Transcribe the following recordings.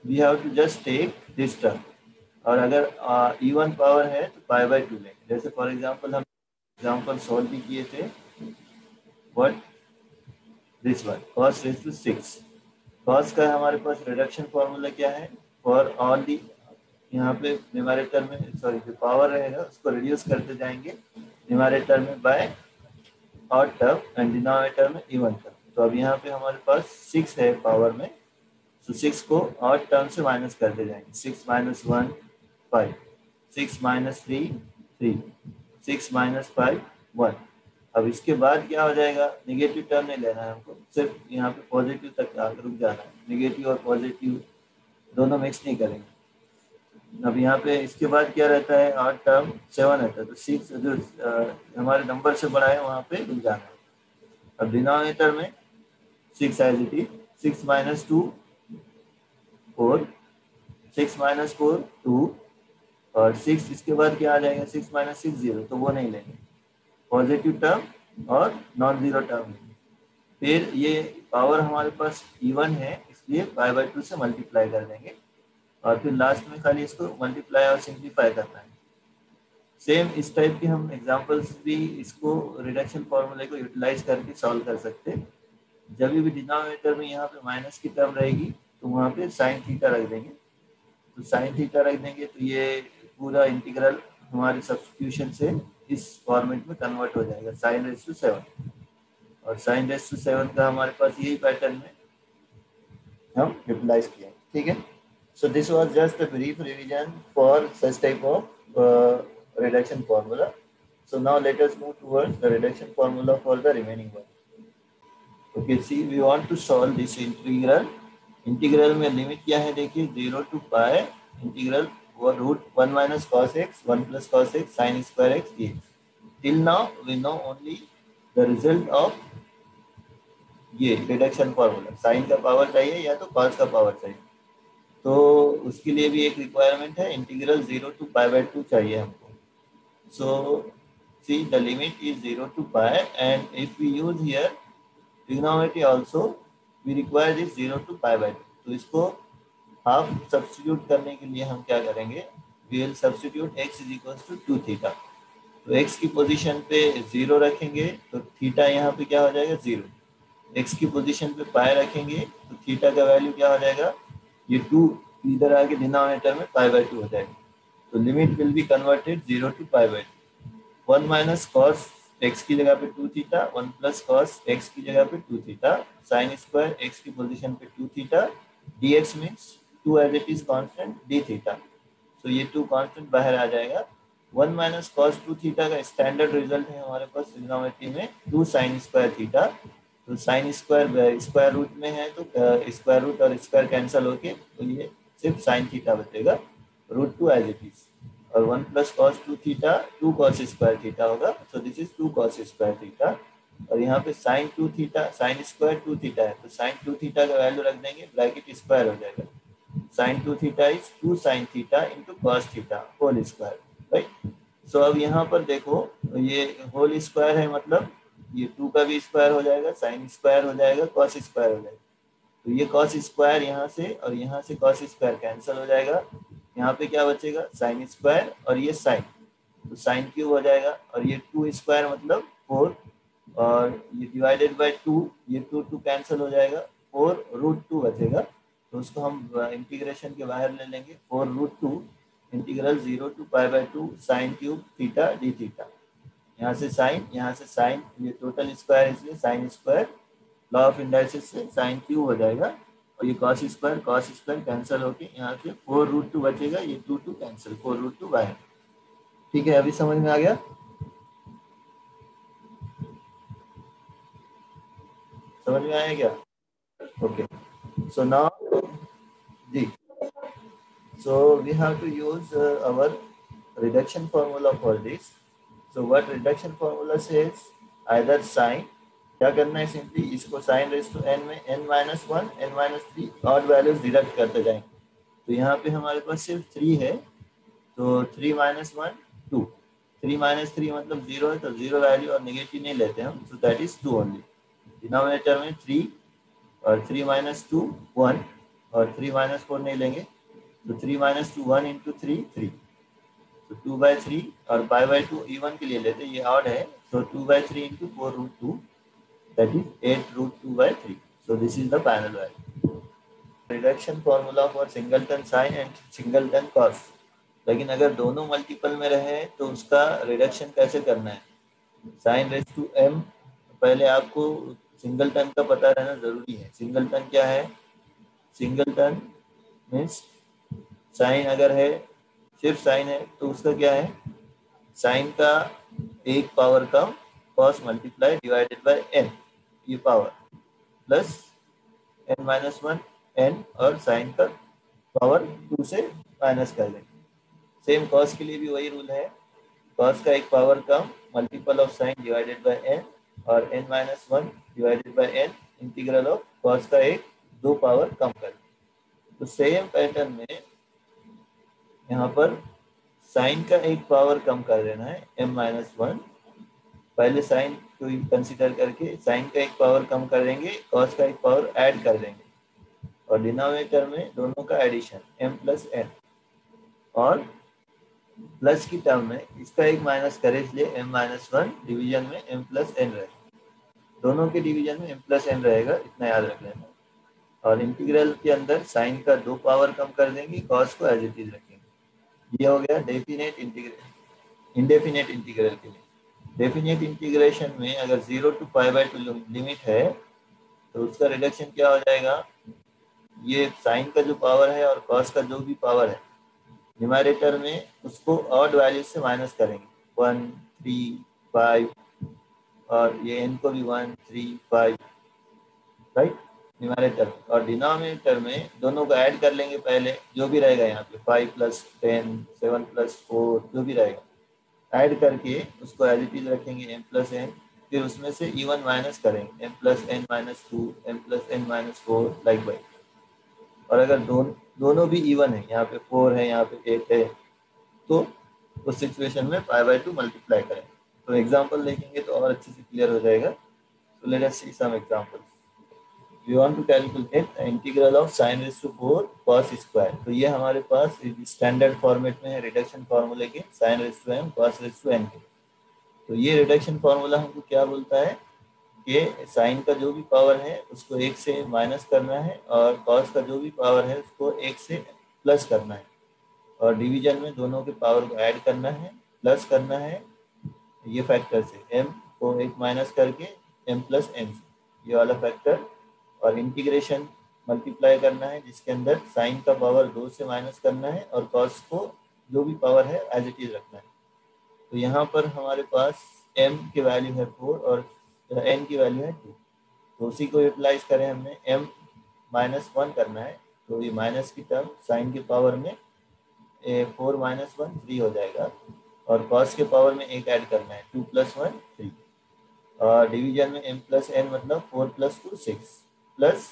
We have to just take this term, और अगर even power है तो पाई बाय 2 लेंगे। जैसे फॉर एग्जांपल हम एग्जांपल सॉल्व भी किए थे, what this one cos raise to 6। cos का हमारे पास रिडक्शन फॉर्मूला क्या है, फॉर ऑल दी, यहाँ पे न्यूमरेटर में सॉरी जो पावर रहेगा उसको रिड्यूस करते जाएंगे न्यूमरेटर में by odd term and denominator में इवन टर्म। तो अब यहाँ पे हमारे पास 6 है पावर में, तो 6 को ऑड टर्म से माइनस करते जाएंगे। 6 माइनस 1 5, 6 माइनस 3 3, 6 माइनस 5 1। अब इसके बाद क्या हो जाएगा, निगेटिव टर्म नहीं लेना है हमको, सिर्फ यहाँ पे पॉजिटिव तक आकर रुक जाना है। निगेटिव और पॉजिटिव दोनों मिक्स नहीं करेंगे। अब यहाँ पे इसके बाद क्या रहता है, ऑड टर्म 7 रहता है, तो 6 जो हमारे नंबर से बड़ा है वहाँ पे रुक जाना है। अब डिनोमिनेटर में 6 as it is, 6 minus 2 4, 6 minus 4 2, और 6 इसके बाद क्या आ जाएगा, 6 माइनस 6 0, तो वो नहीं लेंगे। पॉजिटिव टर्म और नॉन जीरो टर्म। फिर ये पावर हमारे पास इवन है इसलिए पाई बाय 2 से मल्टीप्लाई कर देंगे, और फिर लास्ट में खाली इसको मल्टीप्लाई और सिंप्लीफाई करना है। सेम इस टाइप के हम एग्जांपल्स भी इसको रिडक्शन फॉर्मूले को यूटिलाइज करके सॉल्व कर सकते हैं। जब भी डिनोमिनेटर में यहाँ पे माइनस की टर्म रहेगी तो वहाँ पे साइन थीटा रख देंगे, तो साइन थीटा रख देंगे तो ये पूरा इंटीग्रल हमारे सब्स्टिट्यूशन से इस फॉर्मेट में कन्वर्ट हो जाएगा, साइन रेज टू 7। और साइन रेज टू 7 का हमारे पास यही पैटर्न में हम यूटिलाइज किया, ठीक है। So this was just a brief revision for such type of reduction formula. So now let us move towards the reduction formula for the remaining one. Okay, see we want to solve this integral. Integral में limit क्या है देखिए, 0 to pi integral root 1 minus cos x 1 plus cos x sine square x dx. Till now we know only the result of ये reduction formula, sine का power चाहिए या तो cos का पावर चाहिए, तो उसके लिए भी एक रिक्वायरमेंट है, इंटीग्रल 0 to पाई बाय 2 चाहिए हमको। So see the limit is 0 to pi, and if we use here trigonometry also we require this 0 to pi by 2। तो इसको हाफ सब्स्टिट्यूट करने के लिए हम क्या करेंगे, we will substitute x is equals to 2 theta. तो x की पोजीशन पे 0 रखेंगे तो थीटा यहाँ पे क्या हो जाएगा 0। x की पोजीशन पे पाई रखेंगे तो थीटा का वैल्यू क्या हो जाएगा, ये 2 इधर आके डिनोमिनेटर में पाई बाय 2 हो जाएगा। तो limit will be converted 0 to pi by 2। 1 minus cos x की जगह पे 2 थीटा, 1 प्लस कॉस एक्स की जगह पे 2 थीटा, साइन स्क्वायर एक्स की पोजीशन पे 2 theta, dx means 2 as it is constant d theta. तो ये 2 कांस्टेंट बाहर आ जाएगा। 1 माइनस कॉस 2 थीटा का स्टैंडर्ड रिजल्ट है हमारे पास ट्रिग्नोमेट्री में 2 साइन स्क्वायर थीटा। तो साइन स्क्वायर स्क्वायर रूट में है तो स्क्वायर रूट और स्क्वायर कैंसिल होके तो ये सिर्फ साइन थीटा बचेगा, रूट 2 एज इट इज। और 1 plus cos 2 theta 2 cos square theta होगा, so this is 2 cos square theta. और यहाँ पे sine 2 theta sine square 2 theta है तो साइन 2 थीटा का वैल्यू रख देंगे, ब्रैकेट स्क्वायर हो जाएगा। Sine 2 theta is 2 sine theta into cos theta whole square, right. So अब यहाँ पर देखो ये होल स्क्वायर है, मतलब ये 2 का भी स्क्वायर हो जाएगा, साइन स्क्वायर हो जाएगा, कॉस स्क्वायर हो जाएगा। तो ये कॉस स्क्वायर यहाँ से और यहाँ से कॉस स्क्वायर कैंसिल हो जाएगा, यहाँ पे क्या बचेगा साइन स्क्वायर और ये साइन, तो साइन क्यूब हो जाएगा। और ये 2 स्क्वायर मतलब 4, और ये डिवाइडेड बाय 2, ये 2 कैंसिल हो जाएगा, 4 रूट 2 बचेगा। तो उसको हम इंटीग्रेशन के बाहर ले लेंगे, 4 root 2 integral 0 to pi by 2 sine cube theta d theta. यहाँ से साइन, ये टोटल स्क्वायर इसलिए sine square, law of indices से साइन क्यूब हो जाएगा, और ये कॉस स्क्वायर कैंसिल होके यहाँ से 4 रूट 2 बचेगा, ये 2 कैंसिल, 4 रूट 2 बाहर। ठीक है, अभी समझ में आ गया, समझ में आया क्या? ओके, सो नाउ जी, so we have to use our reduction formula for this. So what reduction formula says, either sin, क्या करना है सिंपली इसको साइन रेज टू n में n minus 1 n minus 3 odd values deduct करते जाएंगे। तो यहाँ पे हमारे पास सिर्फ 3 है, तो 3 माइनस 1 2, 3 माइनस 3 मतलब 0 है, तो 0 वैल्यू और नेगेटिव नहीं लेते हम, so that is 2 only. Denominator में 3 और 3 माइनस 2 1, और 3 माइनस 4 नहीं लेंगे, तो 3 माइनस 2 1 इंटू 3 3, तो 2/3, और π/2 इवन के लिए लेते, ये ऑड है, so 2/3 into 4√2, that is 8√2/3. So this is the final value. Reduction formula for singleton sin and singleton cos. लेकिन अगर दोनों मल्टीपल में रहे तो उसका रिडक्शन कैसे करना है? साइन रेस टू m, पहले आपको सिंगलटन का पता रहना जरूरी है। सिंगलटन क्या है? सिंगलटन मीन्स साइन अगर है, सिर्फ साइन है, तो उसका क्या है? साइन का एक पावर का cos multiply divided by n, ये पावर प्लस n-1 n, और साइन का पावर 2 से माइनस कर देंगे। सेम कॉस के लिए भी वही रूल है, कॉस का एक पावर कम multiple of sine divided by n, और n-1 divided by n, integral of cos का एक 2 पावर कम कर। तो सेम पैटर्न में यहाँ पर साइन का एक पावर कम कर देना है m-1, पहले साइन को कंसीडर करके साइन का एक पावर कम कर देंगे, कॉस का एक पावर ऐड कर देंगे, और डिनोमिनेटर में दोनों का एडिशन m प्लस n, और प्लस की टर्म में इसका एक माइनस करें, इसलिए m-1 डिवीजन में m प्लस n रहेगा, दोनों के डिवीजन में m प्लस n रहेगा, इतना याद रख लेना। और इंटीग्रल के अंदर साइन का 2 पावर कम कर देंगे, कॉस को एज इट इज रखेंगे। ये हो गया डेफिनेट इंटीग्रल। इंडेफिनेट इंटीग्रल के लिए डेफिनेट इंटीग्रेशन में अगर 0 to π/2 लिमिट है तो उसका रिडक्शन क्या हो जाएगा? ये साइन का जो पावर है और कॉस का जो भी पावर है न्यूमरेटर में, उसको ऑड वैल्यू से माइनस करेंगे, 1 3 5, और ये n को भी 1 3 5, राइट, न्यूमरेटर में। और डिनोमिनेटर में दोनों को ऐड कर लेंगे, पहले जो भी रहेगा यहाँ पे 5 + 10 7 + 4 जो भी रहेगा, ऐड करके उसको एज इट इज रखेंगे m प्लस n, फिर उसमें से इवन माइनस करेंगे m plus n - 2 m plus n - 4 likewise. और अगर दोनों भी इवन है, यहाँ पे 4 है, यहाँ पे 8 है, तो उस सिचुएशन में π/2 मल्टीप्लाई करें। तो एग्जांपल देखेंगे तो और अच्छे से क्लियर हो जाएगा। So let us see some examples. We want to calculate the integral of sin raised to 4 cos square. तो ये हमारे पास स्टैंडर्ड फॉर्मेट में है रिडक्शन फार्मूले के, sin raised to m cos raised to n के। तो ये रिडक्शन फार्मूला हमको क्या बोलता है कि साइन का जो भी पावर है उसको 1 से माइनस करना है, और कॉस का जो भी पावर है उसको 1 से प्लस करना है, और डिवीजन में दोनों के पावर को ऐड करना है, प्लस करना है ये फैक्टर से, m को 1 माइनस करके m प्लस n से, ये वाला फैक्टर, और इंटीग्रेशन मल्टीप्लाई करना है जिसके अंदर साइन का पावर 2 से माइनस करना है, और कॉस को जो भी पावर है एज इट इज रखना है। तो यहाँ पर हमारे पास m की वैल्यू है 4 और n की वैल्यू है 2, तो उसी को यूटिलाइज करें हमने, m-1 करना है, तो ये माइनस की टर्म साइन के पावर में 4 - 1 3 हो जाएगा, और कॉस के पावर में 1 ऐड करना है, 2 + 1 3, और डिवीजन में m प्लस n मतलब 4 + 2 6, प्लस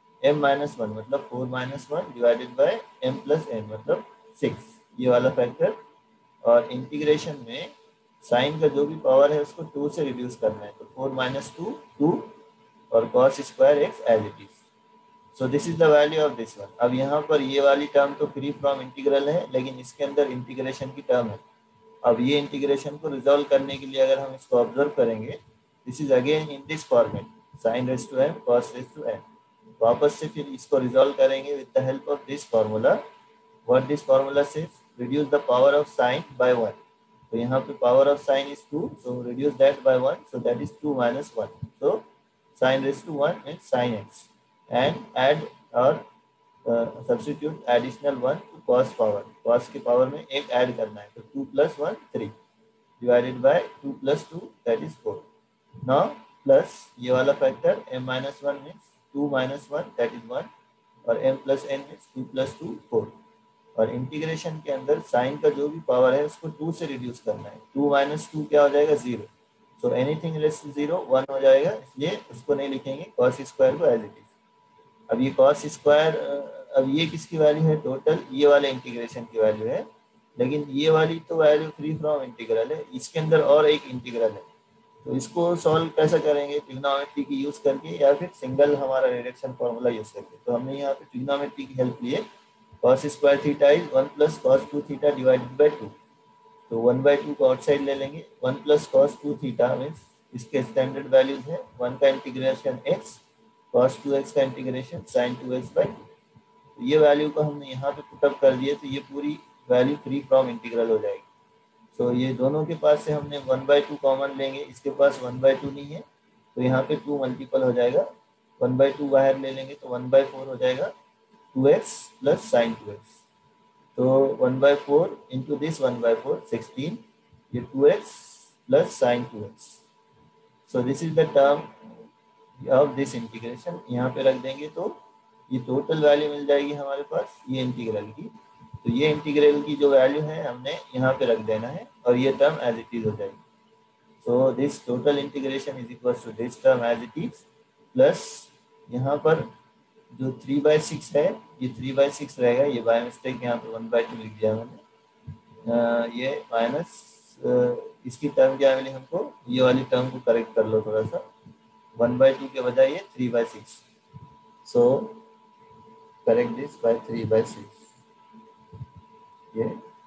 m-1 मतलब 4 - 1 divided by m plus n मतलब 6, ये वाला फैक्टर। और इंटीग्रेशन में साइन का जो भी पावर है उसको 2 से रिड्यूस करना है, तो 4 - 2 2, और cos square x as it is. So this is the value of this one. अब यहाँ पर ये वाली टर्म तो फ्री फ्रॉम इंटीग्रल है, लेकिन इसके अंदर इंटीग्रेशन की टर्म है। अब ये इंटीग्रेशन को रिजॉल्व करने के लिए अगर हम इसको ऑब्जर्व करेंगे, this is again in this format, sin raised to m cos raised to n। वापस से फिर इसको रिजॉल्व करेंगे with the help of this formula. What this formula says, reduce the power of sine by 1। तो यहाँ पे power of sine is 2, so reduce that by 1, so that is 2 - 1, so sin raised to 1 means sin x, and add or substitute additional 1 to cos power, cos के power में 1 add करना है, तो 2 + 1 3 divided by 2 + 2 that is 4। now plus ये वाला factor m-1 means 2 - 1 that is 1, और m plus n means 2 + 2 4, और integration के अंदर साइन का जो भी पावर है उसको 2 से रिड्यूस करना है, 2 - 2 क्या हो जाएगा 0, सो एनीथिंग लेस 0 1 हो जाएगा, इसलिए उसको नहीं लिखेंगे, cos स्क्वायर को एज इट इज। अब ये cos स्क्वायर, अब ये किसकी वैल्यू है टोटल, ये वाले इंटीग्रेशन की वैल्यू है, लेकिन ये वाली तो वैल्यू फ्री फ्रॉम इंटीग्रल है, इसके अंदर और एक इंटीग्रल है, तो इसको सॉल्व कैसे करेंगे, ट्रिग्नोमेट्री की यूज करके या फिर सिंगल हमारा रिडक्शन फॉर्मूला यूज करके। तो हमने यहाँ पे ट्रिग्नोमेट्री की हेल्प लिए। cos square theta is 1 plus cos 2 theta divided by 2। तो 1/2 को आउटसाइड ले लेंगे। 1 प्लस cos 2 थीटा मीन्स इसके स्टैंडर्ड वैल्यूज है 1 का इंटीग्रेशन x, cos 2x का इंटीग्रेशन sin 2x बाई 2। तो ये वैल्यू को हमने यहाँ पे पुटअप कर दिए तो ये पूरी वैल्यू फ्री फ्रॉम इंटीग्रल हो जाएगी। सो ये दोनों के पास से हमने 1/2 कॉमन लेंगे, इसके पास 1/2 नहीं है तो यहाँ पे 2 मल्टीपल हो जाएगा। 1/2 बाहर ले लेंगे तो 1/4 हो जाएगा 2x प्लस साइन 2x। तो 1/4 इंटू दिस 1/4 16, ये 2x plus sine 2x। So this is the term of this integration. यहाँ पे रख देंगे तो ये टोटल वैल्यू मिल जाएगी हमारे पास ये इंटीग्रल की। तो ये इंटीग्रल की जो वैल्यू है हमने यहाँ पे रख देना है और ये टर्म एज इट इज हो जाएगी। So this total integration is equal to this term as it is plus यहाँ पर जो 3/6 है ये 3/6 रहेगा। ये बाय मिस्टेक यहाँ पे 1/2 लिख दिया मैंने। ये माइनस इसकी टर्म क्या मिली हमको, ये वाली टर्म को करेक्ट कर लो थोड़ा सा। 1/2 के बजाय ये 3/6। So correct this by 3/6। ये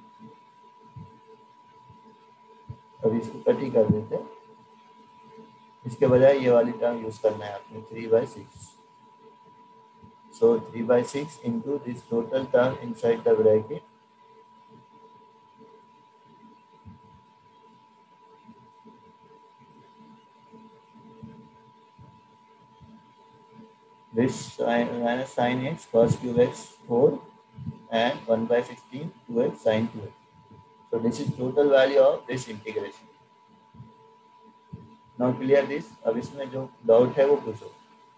अभी इसको कट ही कर देते हैं, इसके बजाय ये वाली टर्म यूज करना है आपने 3/6। So 3/6 into this total term inside the bracket this minus sin x cos cube x 4 and 1/16 2x sin 2x. So this is total value of this integration. Now clear this? अब इसमें जो doubt है वो पूछो।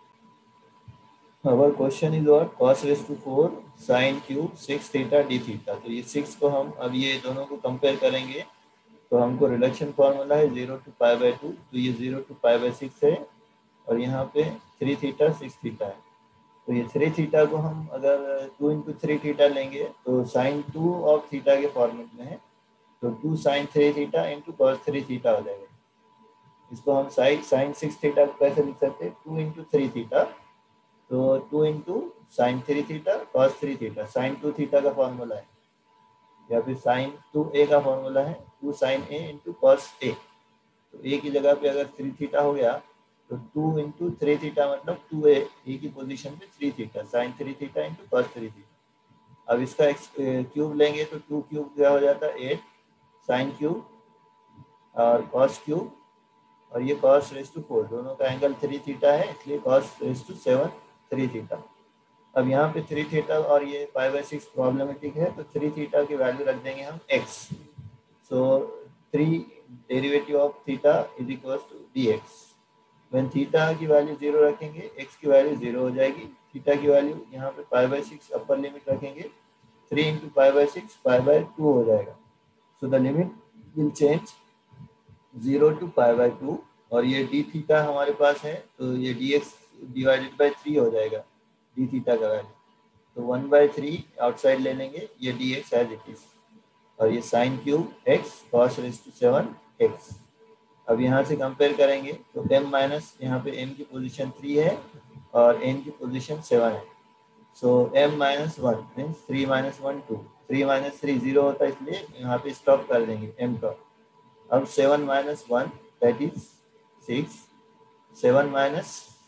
Our question is what? Cos raised to 4 sin cube 6 theta d theta। तो ये 6 को हम अब ये दोनों को कंपेयर करेंगे तो हमको रिडक्शन फॉर्मूला है 0 to π/2। तो ये 0 to π/6 है और यहाँ पे 3 थीटा 6 थीटा है। तो ये 3 थीटा को हम अगर 2 इंटू 3 थीटा लेंगे तो साइन 2 ऑफ थीटा के फॉर्मेट में है। तो 2 sine 3 theta into cos 3 theta हो जाएगा। इसको हम साइन 6 थीटा को कैसे लिख सकते हैं, 2 इंटू 3 थीटा। तो 2 into sine 3 theta cos 3 theta, sine 2 theta का फॉर्मूला है, या फिर साइन 2a का फॉर्मूला है 2 sine a into cos a। तो a की जगह पे अगर 3 थीटा हो गया तो 2 इंटू 3 थीटा मतलब 2a, a की पोजीशन पे 3 theta sine 3 theta into cos 3 theta. अब इसका क्यूब लेंगे तो 2 क्यूब क्या हो जाता है 8 साइन क्यूब और कॉस क्यूब, और ये कॉस रेस टू 4, दोनों का एंगल 3 थीटा है इसलिए कॉस रेस टू 7 3 थीटा। अब यहाँ पे 3 थीटा और ये 5/6 प्रॉब्लमेटिक है तो 3 थीटा की वैल्यू रख देंगे हम x। So 3 derivative of theta is equal to dx। When theta की वैल्यू 0 रखेंगे x की वैल्यू 0 हो जाएगी। थीटा की वैल्यू यहाँ पे 5/6 अपर लिमिट रखेंगे 3 इंटू 5/6 π/2 हो जाएगा। So the limit will change 0 to π/2 और ये डी थीटा हमारे पास है तो ये dx डिवाइडेड बाई 3 हो जाएगा डी थीटा का वैल्यू। तो 1/3 आउटसाइड ले लेंगे, ये dx एज इट इज, और ये sine cube x cos raise to 7 x। अब यहाँ से कंपेयर करेंगे तो m माइनस यहाँ पे m की पोजीशन 3 है और n की पोजीशन 7 है। So m minus 1 means 3 minus 1 2, 3 minus 3 0 होता है इसलिए यहाँ पे स्टॉप कर देंगे m का। अब 7 minus 1 that is 6, 7 minus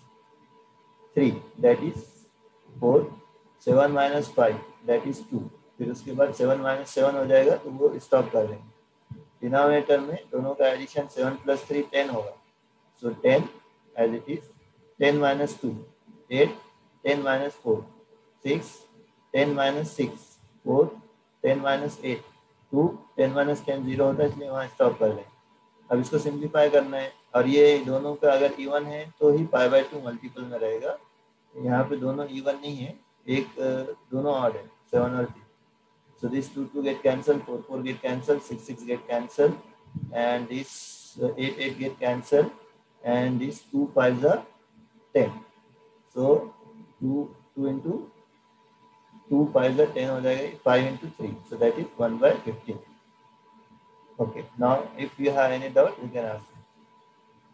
3 that is 4, 7 minus 5 that is 2। फिर उसके बाद 7 माइनस 7 हो जाएगा तो वो स्टॉप कर देंगे। डिनोमिनेटर में दोनों का एडिशन 7 प्लस 3 10 होगा। So 10 as it is, 10 minus 2 8, 10 minus 4 6, 10 minus 6 4, 10 minus 8 2, 10 minus 10 0 होता है इसलिए वहाँ स्टॉप कर लें। अब इसको सिंप्लीफाई करना है और ये दोनों का अगर इवन है तो ही π/2 मल्टीपल में रहेगा। यहाँ पे दोनों इवन नहीं है, एक दोनों ऑड है 7 और 3। So this 2 get cancelled, 4 get cancelled, 6 get cancelled, and this 8 get cancelled, and this 2 5s are 10. So 2 into 2 5s are 10 हो जाएगा, 5 into 3, so that is 1/15. Okay, now if you have any doubt you can ask.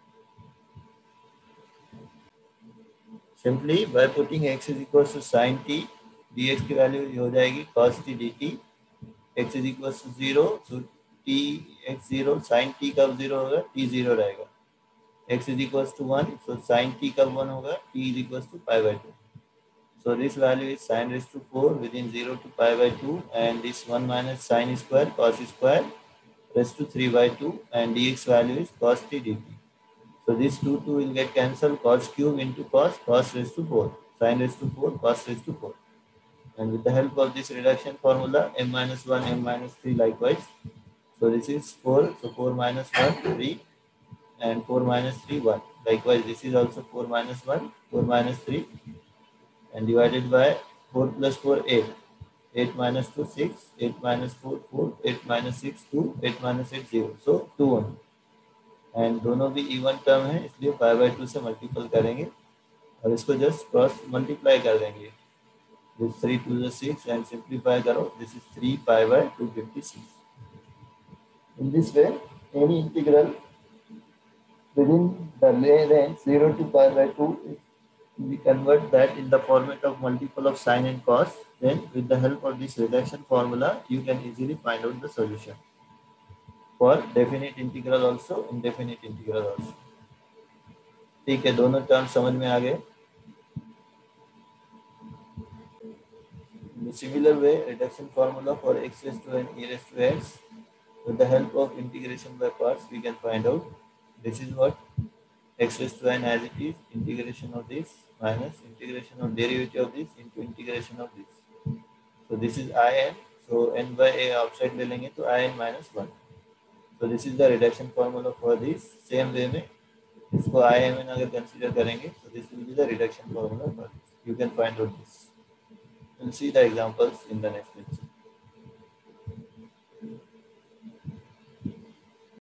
Simply by putting x is equal to sine t, dx की value हो जाएगी cos t dt, x is equal to 0, सो t x 0, sine t कब 0 होगा, t 0 रहेगा, x is equal to 1, सो sine t कब 1 होगा, t is equal to pi by 2. So this value is sin raised to 4 within 0 to pi by 2, and this 1 minus sin square cos square raised to 3 by 2, and dx value is cos t dt. So this 2 will get cancelled, cos cube into cos raised to 4, sin raised to 4, cos raised to 4. And with the help of this reduction formula, m minus 1, m minus 3 likewise. So this is 4, so 4 minus 1, 3, and 4 minus 3, 1. Likewise, this is also 4 minus 1, 4 minus 3, and divided by 4 plus 4, 8. 8 minus 2, 6, 8 minus 4, 4, 8 minus 6, 2, 8 minus 8, 0. So 2 1. And दोनों भी even term है, इसलिए 5/2 से multiple करेंगे और इसको just cross multiply कर देंगे. दिस 3 2 is 6 एंड सिंप्लीफाई करो, this is 3 pi by 256. In this way any integral within the range 0 to pi by 2, we convert that in the format of multiple of sine and cos. Then with the help of this reduction formula, you can easily find out the solution for definite integral also, indefinite integral also. ठीक है, दोनों term समझ में आ गए. In a similar way, reduction formula for x raised to n e raised to x, with the help of integration by parts, we can find out. This is what x raised to n as it is, integration of this minus integration of derivative of this into integration of this. So this is in, so n by a outside ले लेंगे तो in minus 1. So this is the reduction formula for this. Same way में इसको in अगर consider करेंगे, so this will be the reduction formula for this. You can find out this. We'll see the examples in the next lecture.